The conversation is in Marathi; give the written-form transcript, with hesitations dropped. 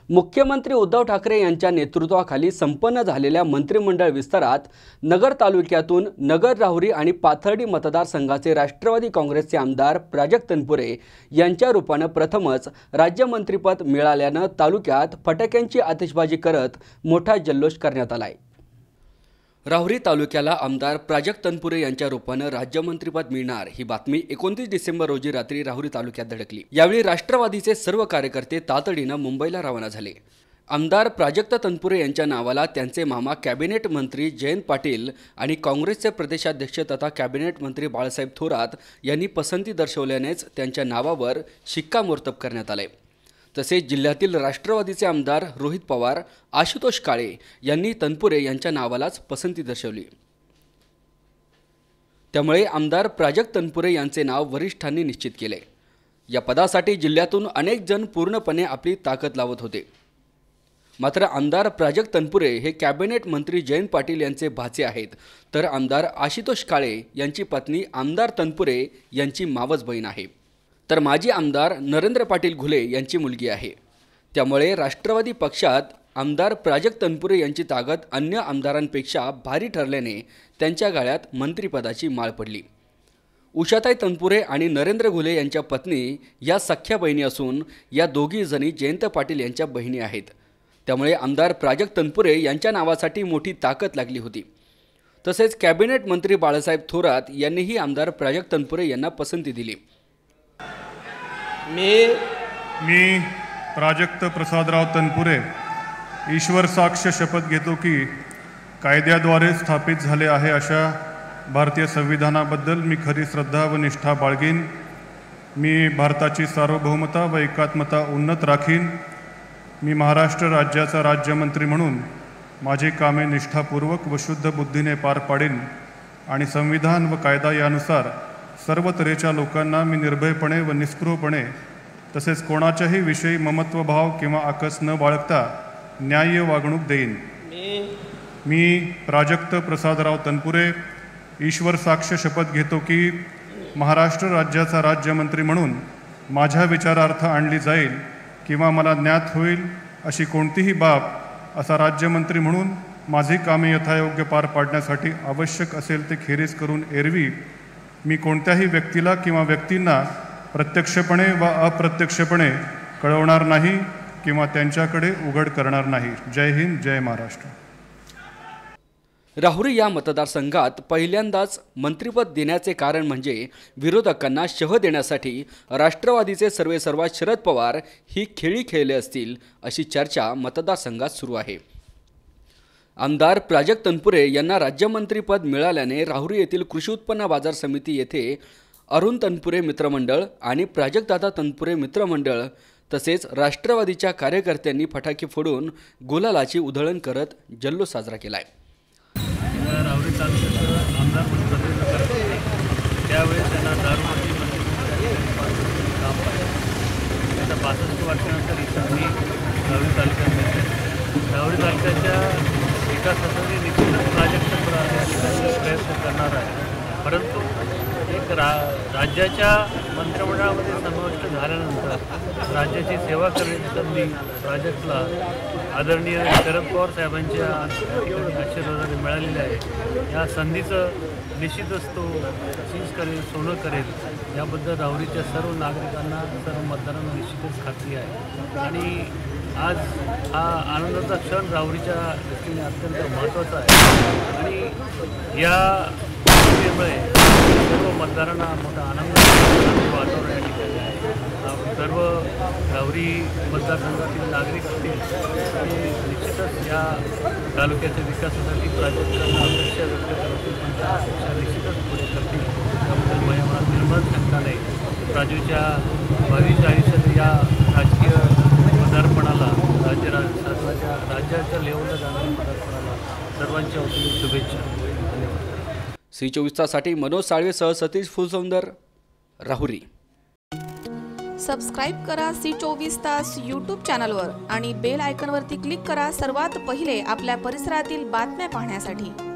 मुख्यमंत्री उद्धव ठाकरे यांच्या नेतृत्वाखाली संपन्न झालेल्या मंत्रिमंडळ विस्तारात नगर तालुक्यातून नगर, राहुरी आणि पाथर्डी मतदारसंघाचे राष्ट्रवादी काँग्रेसचे आमदार प्राजक्त तनपुरे यांच्या रूपाने प्रथमच राज्यमंत्रीपद मिळाल्याने तालुक्यात फटाक्यांची आतिषबाजी करत मोठा जल्लोष करण्यात आलाय। राहुरी तालुक्याला आमदार प्राजक्त तनपुरे यांच्या रूपाने राज्यमंत्रीपद मिळणार ही बातमी 29 डिसेंबर रोजी रात्री राहुरी तालुक्यात धडकली। यावेळी राष्ट्रवादीचे सर्व कार्यकर्ते तातडीने मुंबईला रवाना झाले। आमदार प्राजक्त तनपुरे यांच्या नावाला त्यांचे मामा कॅबिनेट मंत्री जयंत पाटील आणि काँग्रेसचे प्रदेशाध्यक्ष तथा कॅबिनेट मंत्री बाळासाहेब थोरात यांनी पसंती दर्शवल्यानेच त्यांच्या नावावर शिक्कामोर्तब करण्यात आले। तसेच जिल्ह्यातील राष्ट्रवादीचे आमदार रोहित पवार, आशुतोष काळे यांनी तनपुरे यांच्या नावालाच पसंती दर्शवली। त्यामुळे आमदार प्राजक्त तनपुरे यांचे नाव वरिष्ठांनी निश्चित केले। या पदासाठी जिल्ह्यातून अनेक जण पूर्णपणे आपली ताकद लावत होते। मात्र आमदार प्राजक्त तनपुरे हे कॅबिनेट मंत्री जयंत पाटील यांचे भाचे आहेत, तर आमदार आशुतोष काळे यांची पत्नी आमदार तनपुरे यांची मावस बहीण आहे, तर माजी आमदार नरेंद्र पाटील घुले यांची मुलगी आहे। त्यामुळे राष्ट्रवादी पक्षात आमदार प्राजक्त तनपुरे यांची ताकद अन्य आमदारांपेक्षा भारी ठरल्याने त्यांच्या गळ्यात मंत्रिपदाची माळ पडली। उषाताई तनपुरे आणि नरेंद्र घुले यांच्या पत्नी या सख्या बहिणी असून या दोघी जणी जयंत पाटील यांच्या बहिणी आहेत। त्यामुळे आमदार प्राजक्त तनपुरे यांच्या नावासाठी मोठी ताकद लागली होती। तसेच कॅबिनेट मंत्री बाळासाहेब थोरात यांनीही आमदार प्राजक्त तनपुरे यांना पसंती दिली। मी प्राजक्त प्रसादराव तनपुरे ईश्वर साक्ष शपथ घेतो की कायद्याद्वारे स्थापित झाले आहे अशा भारतीय संविधानाबद्दल मी खरी श्रद्धा व निष्ठा बाळगीन। मी भारताची सार्वभौमता व एकात्मता उन्नत राखीन। मी महाराष्ट्र राज्याचा राज्यमंत्री म्हणून माझी कामे निष्ठापूर्वक व शुद्ध बुद्धीने पार पाडीन आणि संविधान व कायदा यानुसार सर्व तऱ्हेच्या लोकांना मी निर्भयपणे व निस्पृहपणे तसेच कोणाच्याही विषयी ममत्वभाव किंवा आकस न बाळगता न्याय्य वागणूक देईन। मी प्राजक्त प्रसादराव तनपुरे ईश्वर साक्ष शपथ घेतो की महाराष्ट्र राज्याचा राज्यमंत्री म्हणून माझ्या विचारार्थ आणली जाईल किंवा मला ज्ञात होईल अशी कोणतीही बाब असा राज्यमंत्री म्हणून माझी कामे यथायोग्य पार पाडण्यासाठी आवश्यक असेल ते खेरीज करून एरवी मी कोणत्याही व्यक्तीला किंवा व्यक्तींना प्रत्यक्षपणे व अप्रत्यक्षपणे कळवणार नाही किंवा त्यांच्याकडे उघड करणार नाही। जय हिंद, जय महाराष्ट्र। राहुरी या मतदारसंघात पहिल्यांदाच मंत्रिपद देण्याचे कारण म्हणजे विरोधकांना शह देण्यासाठी राष्ट्रवादीचे सर्वेसर्वा शरद पवार ही खेळी खेळले असतील अशी चर्चा मतदारसंघात सुरू आहे। आमदार प्राजक्त तनपुरे यांना राज्यमंत्रीपद मिळाल्याने राहुरी येथील कृषी उत्पन्न बाजार समिती येथे अरुण तनपुरे मित्रमंडळ आणि प्राजक्तदादा तनपुरे मित्रमंडळ तसेच राष्ट्रवादीच्या कार्यकर्त्यांनी फटाके फोडून गुलालाची उधळण करत जल्लोष साजरा केलाय। राहुरी तालुक्यात आमदार प्रतिनिधित्व करत होते त्यावेळेस त्यांना दारूबंदी काम पाहिजे। आता 65 वर्षानंतर इथं मी राहुरी तालुक्यात मिळते। राहुरी तालुक्याच्या विकासासाठी निश्चितच प्राजक्त प्रयत्न करणार आहे, परंतु एक राज्याच्या मंत्रिमंडळामध्ये समाविष्ट झाल्यानंतर राज्याची सेवा करण्याची संधी प्राजक्तला आदरणीय शरद पवार साहेबांच्या आशीर्वादाने मिळालेली आहे। या संधीचं निश्चितच तो सीज करेल, सोनं करेल याबद्दल राहुरीच्या सर्व नागरिकांना, सर्व मतदारांना निश्चितच खात्री आहे। आणि आज हा आनंदाचा क्षण राहुरीच्या दृष्टीने अत्यंत महत्त्वाचा आहे आणि या गोष्टीमुळे सर्व मतदारांना मोठा आनंद वातावरण या ठिकाणी आहे। सर्व राहुरी मतदारसंघातील नागरिक असतील ते निश्चितच या तालुक्याच्या विकासासाठी प्राजक्तांना अपेक्षा व्यक्त करतील, पण त्या अपेक्षा निश्चितच पुढे करतील त्याबद्दल माझ्या मनात निर्माण शंका नाही। प्राजूच्या भविष्य आयुष्यात या राजकीय पदार्पणाला राज्याच्या लेवलला जाणाऱ्या पदार्पणाला सर्वांच्या वतीने शुभेच्छा। धन्यवाद। C24 तासाठी मनोज साळवेसह सतीश फुलसौंदर, राहुरी। सबस्क्राईब करा C24 तास यूट्यूब चॅनलवर आणि बेल आयकॉनवरती क्लिक करा सर्वात पहिले आपल्या परिसरातील बातम्या पाहण्यासाठी।